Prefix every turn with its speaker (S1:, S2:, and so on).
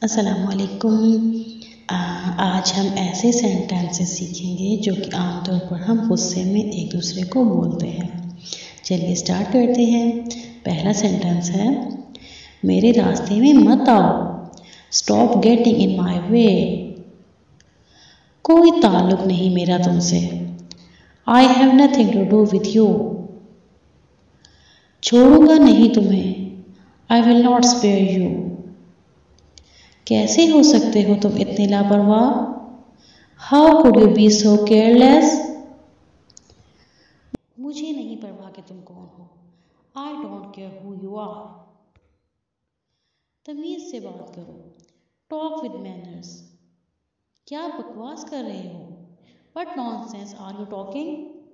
S1: अस्सलाम वालेकुम। आज हम ऐसे सेंटेंसेस सीखेंगे जो कि आमतौर पर हम गुस्से में एक दूसरे को बोलते हैं। चलिए स्टार्ट करते हैं। पहला सेंटेंस है, मेरे रास्ते में मत आओ। Stop getting in my way. कोई ताल्लुक नहीं मेरा तुमसे। I have nothing to do with you. छोड़ूंगा नहीं तुम्हें। I will not spare you. कैसे हो सकते हो तुम इतने लापरवाह? How could you be so careless? मुझे नहीं परवाह कि तुम कौन हो। I don't care who you are. तमीज से बात करो। Talk with manners. क्या बकवास कर रहे हो? What nonsense are you talking?